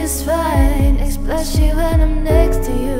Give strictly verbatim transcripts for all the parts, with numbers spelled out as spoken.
just fine, especially when I'm next to you.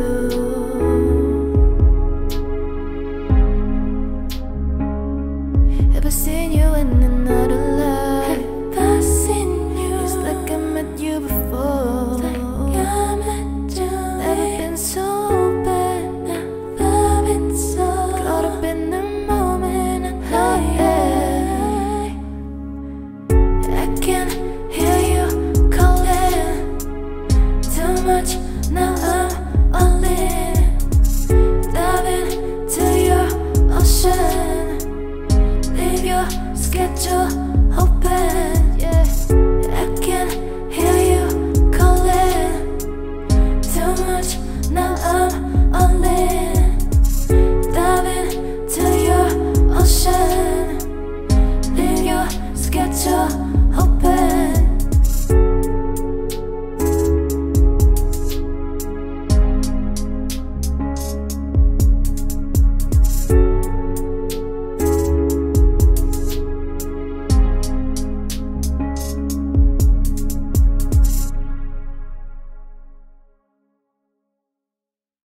Have I seen you in another life? Have I seen you? It's like I met you before. Like I met you. Never been so bad, Never been so caught up in the moment. I know, yeah. I can hear you calling too much. Now I'm all in, diving to your ocean. Leave your schedule open, yeah. I can hear you calling too much. Now I'm all in, diving to your ocean. Leave your schedule